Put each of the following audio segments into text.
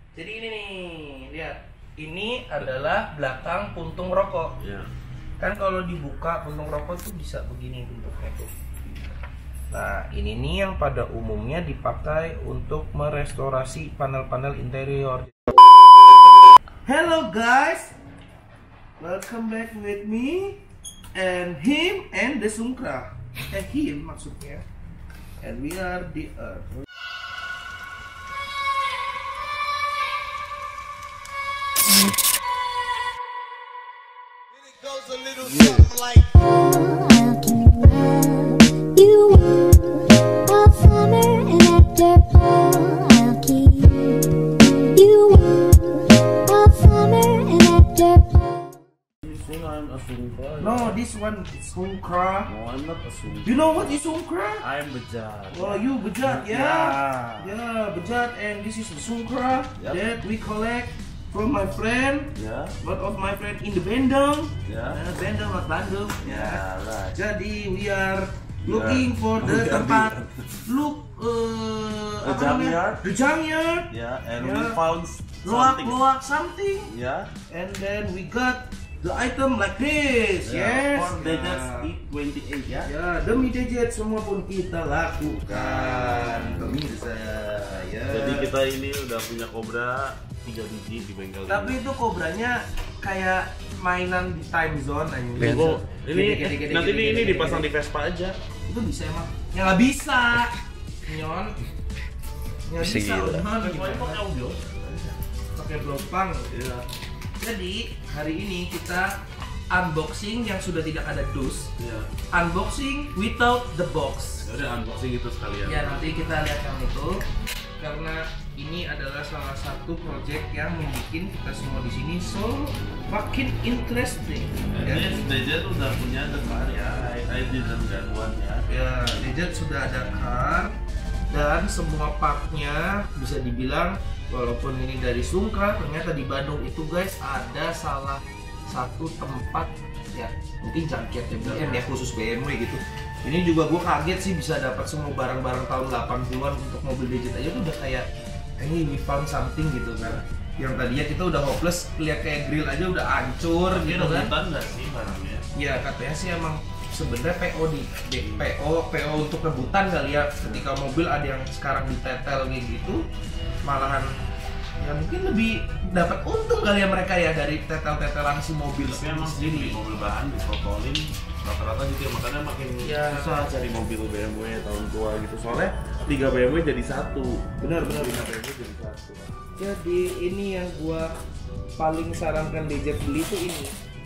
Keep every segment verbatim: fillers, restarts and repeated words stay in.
Jadi ini nih, lihat. Ini adalah belakang puntung rokok. Ya. Kan kalau dibuka puntung rokok tuh bisa begini bentuknya tuh. Nah, ini nih yang pada umumnya dipakai untuk merestorasi panel-panel interior. Hello guys, welcome back with me and him and the Sungkra. Eh him maksudnya. And we are the Earth. A little something like I'll keep love you warm all summer, and after fall I'll keep you warm all summer, and after fall. Think I'm a Sungkra. No, this one is Sungkra. No, I'm not a Sungkra. You know what is Sungkra? I'm Bejat. Oh, you Bejat, yeah. Yeah. Yeah, Bejat, and this is the Sungkra Yep. that we collect from my friend. Ya. One of my friend in the Bandung. Ya. Uh, Bandung, not Bandung. Ya, right. Jadi we are looking for the We are tempat the- look uh, The apa namanya? junkyard. The junkyard. Ya, and we Yeah. found Loak something. loak something. Ya. And then we got the item like this. Yes. For Bejat Nah. E twenty-eight ya. Ya, demi Dejet semua pun kita lakukan, pemirsa. Ya. Jadi kita ini udah punya Cobra tiga biji di bengkel ini. Tapi itu kobranya kayak mainan di time zone aja. Tunggu, ini Gede, gede, gede, nanti gede, ini, gede, ini gede, dipasang gede. di Vespa aja. Itu bisa emang? Ya nggak bisa, Nyon. Nggak Bisa bisa, gila. Nyon. Kecuali pakai audio. Pakai blopang. Iya. Jadi hari ini kita unboxing yang sudah tidak ada dus. Iya. Unboxing without the box. Ya udah unboxing itu sekalian. Ya nanti kita lihat yang itu karena ini adalah salah satu project yang membuat kita semua di sini so makin interesting. Ya, Ini Bejat udah punya the car ya. I, I didn't get one ya. ya Dejet sudah ada car dan semua partnya bisa dibilang walaupun ini dari Sungkra, ternyata di Bandung itu guys ada salah satu tempat ya mungkin junkyard B M ya khusus B M W gitu. Ini juga gue kaget sih bisa dapat semua barang-barang tahun delapan puluhan untuk mobil Dejet aja tuh udah kayak ini we found something gitu kan. Yang tadinya kita udah hopeless, lihat kayak grill aja udah hancur Ini gitu kan. rebutan nggak sih barangnya? Ya katanya sih emang sebenarnya P O di di- P O P O untuk rebutan kali ya. Ketika mobil ada yang sekarang ditetel kayak gitu, malahan ya mungkin lebih dapat untung kali ya mereka ya dari tetel-tetelan si mobil Tapi emang sih beli sendiri. mobil bahan diprotolin rata-rata gitu ya, makanya makin Ya. susah cari mobil B M W tahun tua gitu. Soalnya tiga B M W jadi satu. Benar-benar. tiga B M W jadi satu. Jadi ini yang gua paling sarankan Dejet beli tuh ini.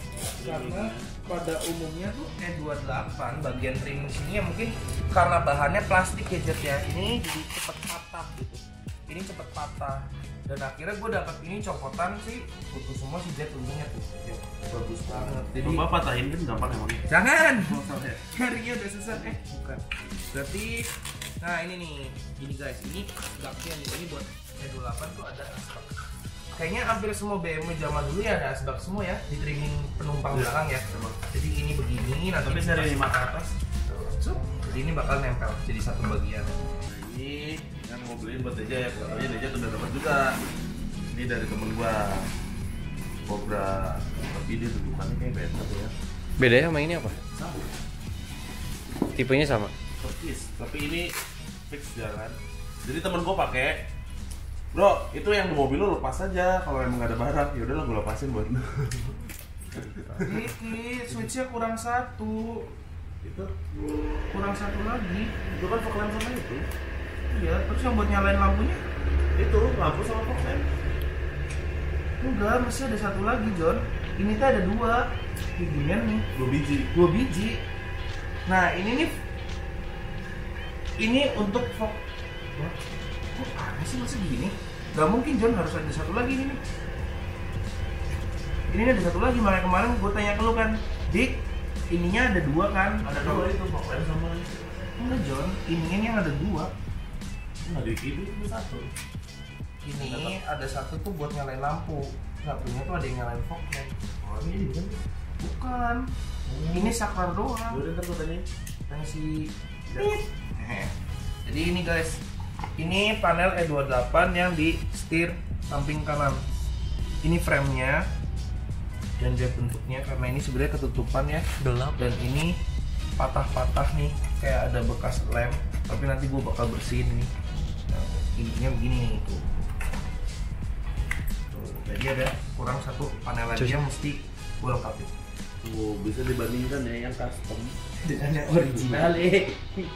Karena pada umumnya tuh E dua puluh delapan bagian ring sini ya mungkin karena bahannya plastik ya Jet ya. Ini jadi cepet patah gitu. Ini cepet patah. Dan akhirnya gue dapat ini copotan sih putus semua si Jet untungnya tuh. Ya, bagus banget. Jadi Bapak patahin kan gampang emang. jangan. Carinya udah susah eh bukan. Berarti nah ini nih. Ini guys, ini asbaknya nih. Ini buat E dua puluh delapan tuh ada asbak. Kayaknya hampir semua B M W zaman dulu ya ada asbak semua ya di trimming penumpang Ya, belakang ya. emang. Jadi ini begini nanti Tapi dari lima ke atas. Tuh, jadi ini bakal nempel jadi satu bagian. Nah, ini kan mau beliin buat Deja ya, katanya Deja udah dapat juga. Ini dari temen gua. Cobra. Tapi dia bentukannya kayak beda tuh ya. Bedanya sama ini apa? Sama. Tipenya sama. Persis. Tapi ini fix jalan. Jadi temen gua pakai. Bro, itu yang di mobil lu lepas aja. Kalau emang gak ada barang, ya udahlah gua lepasin buat lu. Dikit, switchnya kurang satu, Itu kurang satu lagi. itu kan fog lamp sama itu. Iya, terus yang buat nyalain lampunya? Itu lampu sama fog lamp. Enggak, masih ada satu lagi John. Ini tuh ada dua. Beginian nih, Dua biji. dua biji. Nah ini nih, ini untuk fog. Wah, kok aneh sih masa begini? Gak mungkin John, harus ada satu lagi ini nih. Ini ada satu lagi, makanya kemarin gue tanya ke lu kan, Dik, ininya ada dua kan? Ada dua itu fog lamp sama itu. Enggak John, ininya yang ada dua. Nggak di itu itu satu. Ini ada satu tuh buat nyalain lampu, satunya tuh ada yang nyalain fog lamp. Oh ini kan? Bukan, ini saklar doang. Udah ntar gua tanyain. Tanya si Tit. Jadi ini guys, ini panel E dua puluh delapan yang di setir samping kanan. Ini frame-nya dan dia bentuknya karena ini sebenarnya ketutupan ya, Gelap. dan ini patah-patah nih kayak ada bekas lem, tapi nanti gue bakal bersihin nih. Nah, ininya begini nih tuh. Tuh, jadi ada kurang satu panel lagi yang mesti gue lengkapin Oh, bisa dibandingkan ya yang custom dengan yang original eh.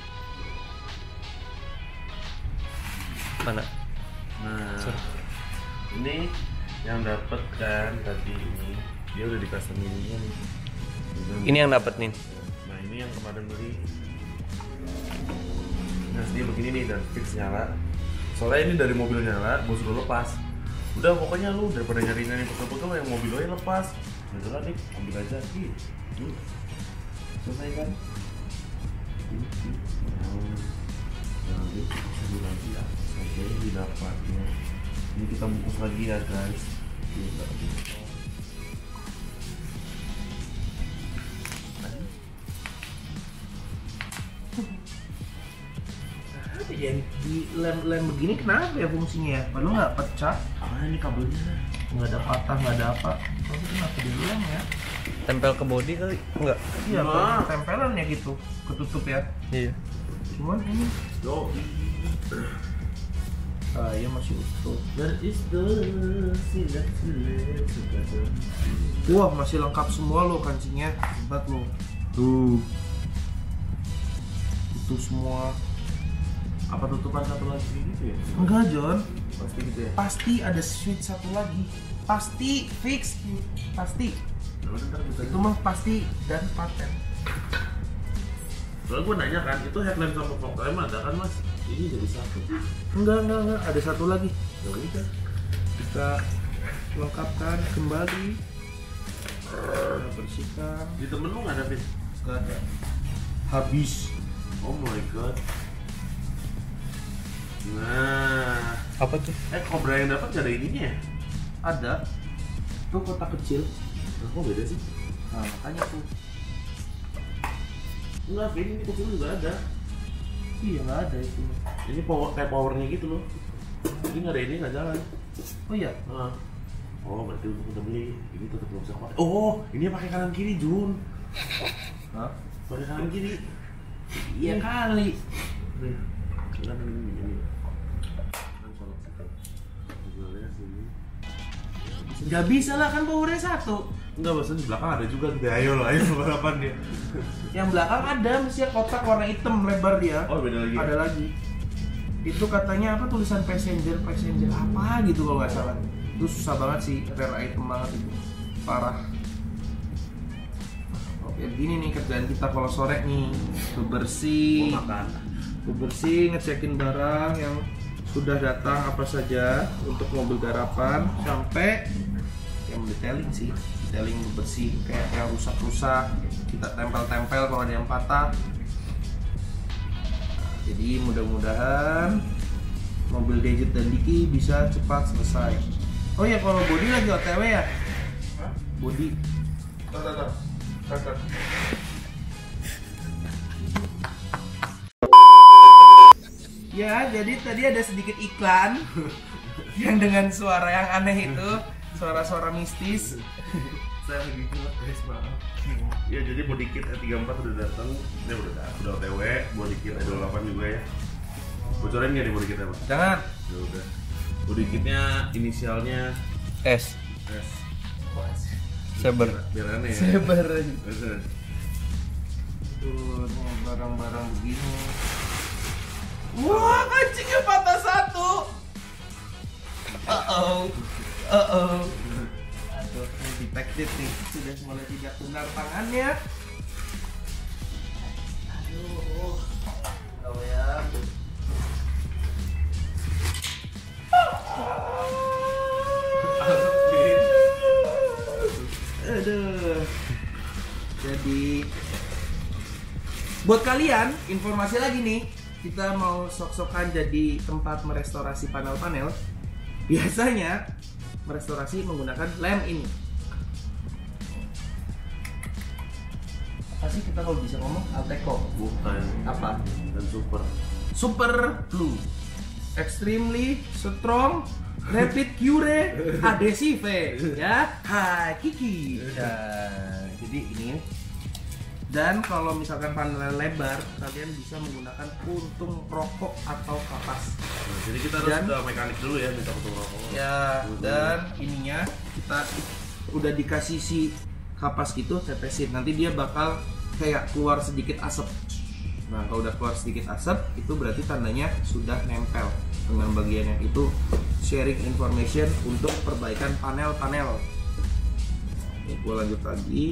Mana? Nah, Sorry. ini yang dapat kan tadi ini dia udah di custom ininya nih. Ini yang dapat nih. Nah, ini yang kemarin beli. Nah, dia begini nih dan fix nyala. Soalnya ini dari mobil nyala, gue suruh lepas. Udah pokoknya lu daripada nyari-nyari pegel-pegel yang mobil lo ya lepas. Udah lah nih, ambil aja sih. Hmm. Selesai kan? Nah, ini ambil lagi ya. Saya didapatnya. Ini kita bungkus lagi ya guys. Ini kita bungkus. Apa ya di lem-lem begini kenapa ya fungsinya ya? Padahal nggak pecah, Ah, ini kabelnya. nggak ada patah, nggak ada apa. Tapi kenapa di lem ya? Tempel ke body kali? Enggak. Iya, Nah. kayak tempelan ya gitu, ketutup ya. Iya. Cuman ini Yo, saya masih utuh. where is the silat silat? Wah, masih lengkap semua lo kancingnya, hebat lo. Tuh, utuh semua. Apa tutupan satu lagi gitu ya? Enggak, John. Pasti gitu ya? Pasti ada switch satu lagi. Pasti fix, pasti. Nah, ntar bisa Itu mah pasti dan paten. Soalnya gue nanya kan, itu headlamp sama fog lamp ada kan mas? Ini jadi satu. Enggak, enggak, enggak. Ada satu lagi. Ya udah. Kita lengkapkan kembali. Kita bersihkan. Di temen lu nggak ada Vin? Enggak ada. Habis. Oh my god. Nah, Apa tuh? eh Cobra yang dapat gak ada ininya ya? Ada. Itu kotak kecil. Nah, kok beda sih? Nah, makanya tuh. Enggak, Vin, ini kecil juga ada. Iya, nggak ada itu. Ini power, kayak powernya gitu loh. Ini nggak ada ini nggak jalan. Oh iya. Nah. Oh, berarti untuk udah beli. Ini tetap belum bisa pakai. Oh, ini pakai kanan kiri Jun. Hah? Pakai kanan kiri. Iya kali. Nih, kan ini ini. Kan colok situ. Mobilnya sini. Nggak bisa lah, kan powernya satu. Enggak, bosan di belakang ada juga gitu. Ayo lah, ayo balapan dia. Yang belakang ada mestinya kotak warna hitam lebar dia. Oh, beda lagi. Ya? Ada lagi. Itu katanya apa tulisan passenger passenger apa gitu kalau nggak salah. Itu susah banget sih, rare item banget itu. Parah. Oke, begini nih kerjaan kita kalau sore nih. Bebersih. Mau makan. Bebersih, ngecekin barang yang sudah datang apa saja untuk mobil garapan sampai yang detailing sih. Detailing bebersih kayak yang rusak-rusak kita tempel-tempel kalau ada yang patah. Nah, jadi mudah-mudahan mobil Dejit dan Diki bisa cepat selesai. Oh ya, kalau body lagi O T W ya? Hah? Body. Tuh, tuh, tuh. Tuh, tuh. Ya, jadi tadi ada sedikit iklan yang dengan suara yang aneh itu, suara-suara mistis. Saya lagi gelap guys, maaf. Ya jadi body kit E tiga puluh empat udah datang. Ini udah udah O T W, body kit E dua puluh delapan juga ya. Bocorin nggak nih body kitnya, Pak? Jangan. Ya udah. Body kitnya inisialnya S. S. Saber. Biar aneh ya. Saber. Bener. Tuh, nih barang-barang begini. Wah, kancingnya patah satu. Uh-oh. Uh-oh. Aduh, ini defective nih. Sudah mulai tidak benar tangannya. Aduh. Tahu ya. Aduh. Jadi buat kalian informasi lagi nih, kita mau sok-sokan jadi tempat merestorasi panel-panel. Biasanya merestorasi menggunakan lem ini. Apa sih kita kalau bisa ngomong? Alteco. Bukan. Apa? Dan super. Super Blue. Extremely strong Rapid Cure Adhesive ya. Hai Kiki. Nah, jadi ini. Dan kalau misalkan panel lebar, kalian bisa menggunakan puntung rokok atau kapas. Nah, jadi kita harus Dan- udah mekanik dulu ya minta puntung rokok. Ya, dan ininya kita udah dikasih si kapas gitu, tetesin. Nanti dia bakal kayak keluar sedikit asap. Nah, kalau udah keluar sedikit asap, itu berarti tandanya sudah nempel dengan bagian yang itu. Sharing information untuk perbaikan panel-panel. Ini gue lanjut lagi.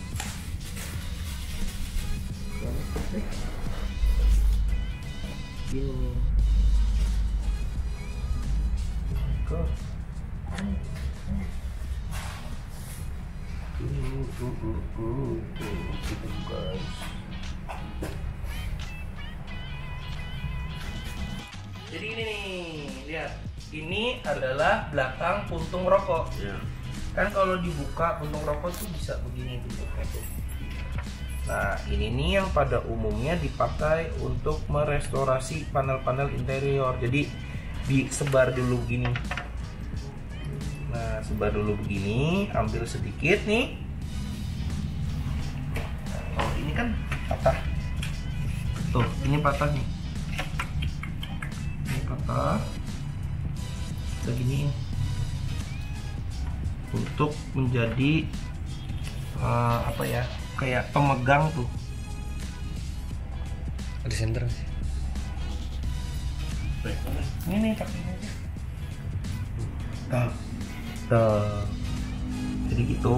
Gini. Kok. Gitu guys. Jadi ini nih, lihat. Ini adalah belakang puntung rokok. Ya. Kan kalau dibuka puntung rokok tuh bisa begini bentuknya tuh. Nah, ini nih yang pada umumnya dipakai untuk merestorasi panel-panel interior. Jadi disebar dulu begini. Nah, sebar dulu begini, ambil sedikit nih. Oh, ini kan patah. Tuh, ini patah nih. Ini patah. Kita giniin. Untuk menjadi uh, apa ya? Kayak pemegang tuh. Ada senter nggak sih? Baik. Ini nih kakinya aja. Tuh. Tuh. Jadi gitu.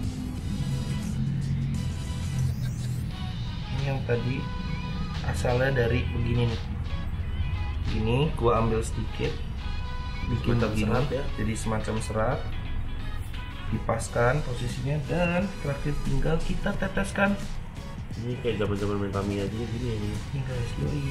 Ini yang tadi asalnya dari begini nih. Ini gua ambil sedikit, bikin Semacam begini, serat ya? jadi semacam serat. Dipaskan posisinya dan terakhir tinggal kita teteskan. Ini kayak zaman-zaman main Tamiya aja gini ya. Ini. Ini guys, yoi.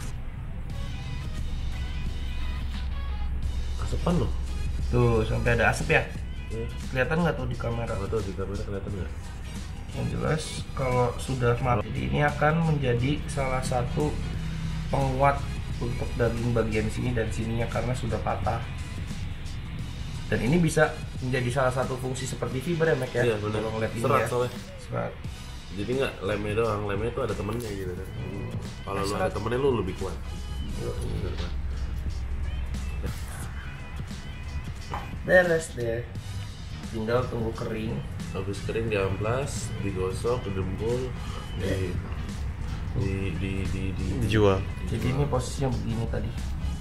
Asepan loh. Tuh sampai ada asap ya. Ya. Kelihatan nggak tuh di kamera? Nggak tahu di kamera kelihatan nggak? Yang jelas kalau sudah mati, jadi ini akan menjadi salah satu penguat untuk daging bagian sini dan sininya karena sudah patah. Dan ini bisa menjadi salah satu fungsi seperti fiber ya, Mac ya. Iya benar. Kalau ngeliat ini Serat ya. soalnya. Serat. Jadi nggak lemnya doang, lemnya itu ada temennya gitu kan. Kalau lu ada Serat. temennya lu lebih kuat. Bener kan? Beres deh. Tinggal tunggu kering. Habis kering diamplas, digosok, digembul, di di di di, di Dijual. Jadi ini posisinya begini tadi.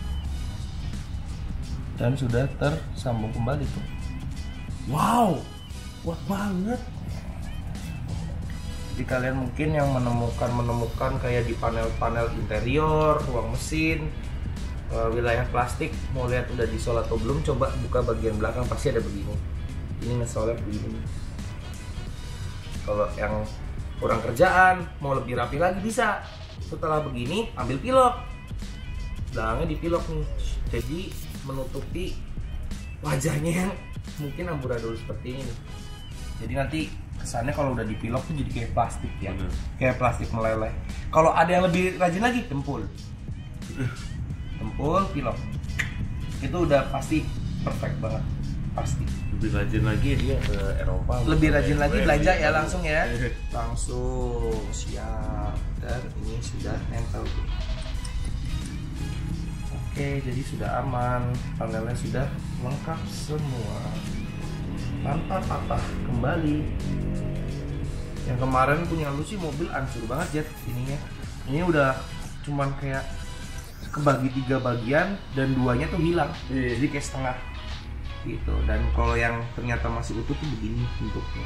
Dan sudah tersambung kembali tuh. Wow, kuat banget. Jadi kalian mungkin yang menemukan menemukan kayak di panel-panel interior, ruang mesin, eh, wilayah plastik, mau lihat udah disol atau belum, coba buka bagian belakang pasti ada begini. Ini ngesolnya begini. Kalau yang kurang kerjaan, mau lebih rapi lagi bisa. Setelah begini, ambil pilok. Belakangnya dipilok nih. Jadi menutupi wajahnya yang mungkin amburadul seperti ini nih. Jadi nanti kesannya kalau udah dipilok tuh jadi kayak plastik ya. Bener. Kayak plastik meleleh. Kalau ada yang lebih rajin lagi, tempul. Tempul, pilok. Itu udah pasti perfect banget. Pasti. Lebih rajin lagi dia ke Eropa. Lebih rajin lagi Weh, belanja weh. ya langsung ya. Langsung siap. Dan ini sudah nempel tuh. Oke, jadi sudah aman. Panelnya sudah lengkap semua. Tanpa patah kembali. Yang kemarin punya lu sih mobil hancur banget Jet ininya. Ini udah cuman kayak kebagi tiga bagian dan duanya tuh hilang. Iya. Jadi kayak setengah gitu. Dan kalau yang ternyata masih utuh tuh begini bentuknya.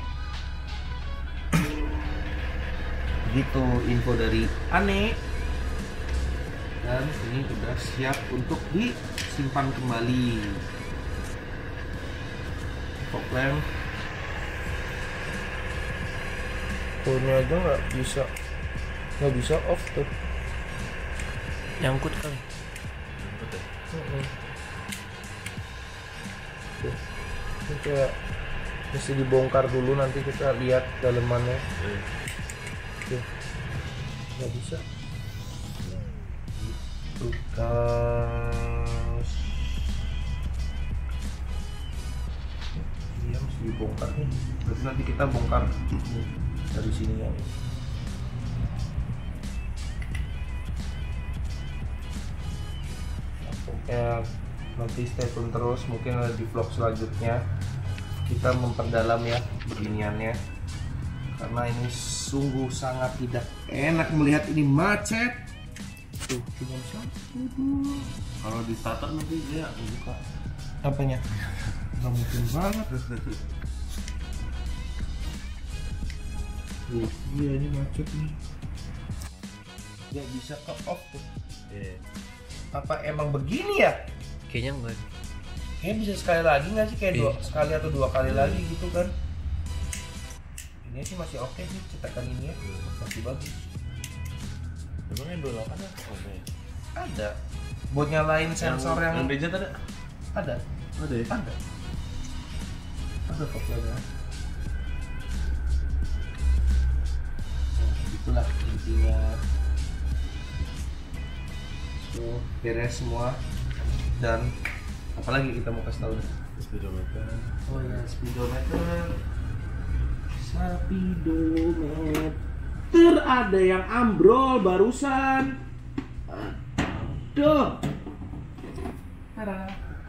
Gitu info dari Ane. Dan ini udah siap untuk disimpan kembali. Fog lamp. Punya aja nggak bisa, nggak bisa off tuh. Nyangkut kali. Mm-mm. Tuh. Ini kayak mesti dibongkar dulu nanti kita lihat dalemannya. Eh, Tuh. Nggak bisa. Tuh, gas. dibongkar nih. Berarti nanti kita bongkar nih, dari sini ya. Ya, nanti stay tune terus, mungkin ada di vlog selanjutnya kita memperdalam ya beginiannya, karena ini sungguh sangat tidak enak melihat ini macet. Tuh, cuma satu. Kalau di starter nanti dia buka. Apanya? Nggak mungkin banget. Tuh, iya ini macet nih. Nggak bisa ke off tuh. Iya. Apa emang begini ya? Kayaknya enggak. Kayaknya bisa sekali lagi nggak sih? Kayak dua, Iya. sekali atau dua kali lagi gitu kan. Ini sih masih oke sih cetakan ini ya. Masih bagus. Emang yang dua puluh delapan ada? Oh, iya. Ada. Buat nyalain sensor yang, yang gadget ada? ada. Ada ya? Ada. Ada fotonya. Nah, itulah intinya. So, beres semua. Dan apalagi kita mau kasih tahu? Speedometer. Oh ya, speedometer. Speedometer. Ada yang ambrol barusan. Aduh. Tada.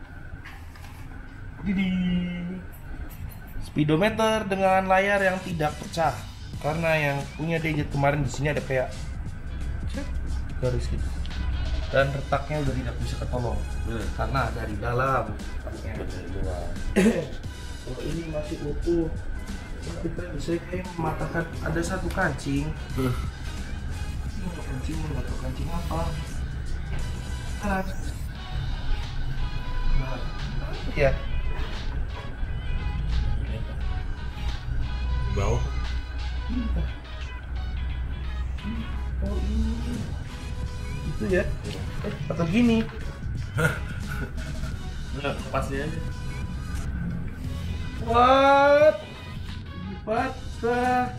Didi. Speedometer dengan layar yang tidak pecah. Karena yang punya Dejet kemarin di sini ada kayak cek, garis gitu. Dan retaknya udah tidak bisa ketolong. Bener. Karena dari dalam. Dari luar. Oh, ini masih utuh. Kita bisa kayak mematahkan, ada satu kancing. Ini kancing, nggak tahu kancing apa. Nah, nah, ya. Bawah. Oh ini, itu ya. Eh, atau gini. Enggak, lepasnya aja. What? Patah.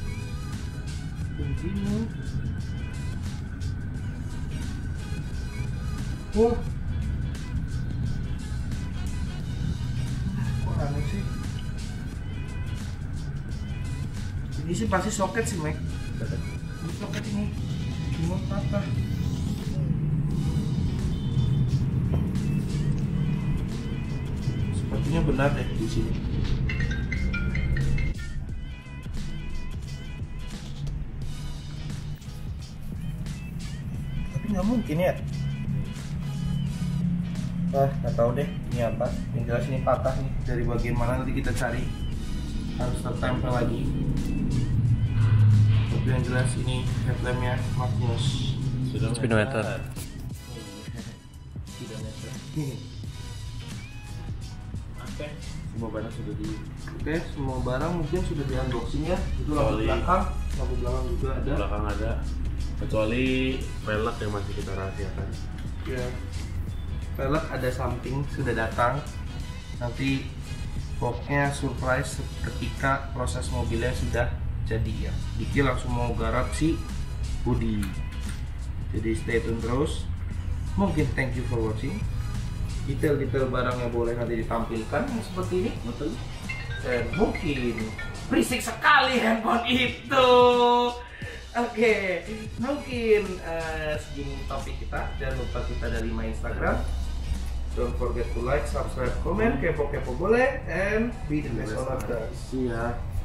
Begini. Wah. Kok aneh sih? Ini sih pasti soket sih, Mek. Ini soket ini. Cuma patah. Sepertinya benar deh di sini. Nggak mungkin ya. Wah, nggak tahu deh ini apa. Yang jelas ini patah nih. Dari bagian mana nanti kita cari. Harus tertempel lagi. Tapi yang jelas ini headlampnya Magnus. Speedometer. Speedometer. Oke. Semua barang sudah di. Oke, semua barang mungkin sudah di unboxing ya. Itu lampu Kecuali- belakang, lampu belakang juga Di ada. belakang ada. Kecuali velg yang masih kita rahasiakan. Ya, velg ada something sudah datang. Nanti pokoknya surprise ketika proses mobilnya sudah jadi ya. Diki langsung mau garap si body. Jadi stay tune terus. Mungkin thank you for watching. Detail-detail barangnya boleh nanti ditampilkan yang seperti ini. Betul. Dan mungkin berisik sekali handphone itu. Oke, mungkin uh, segini topik kita. Jangan lupa kita ada lima Instagram. Don't forget to like, subscribe, comment, kepo-kepo boleh, and be the best on us. Iya.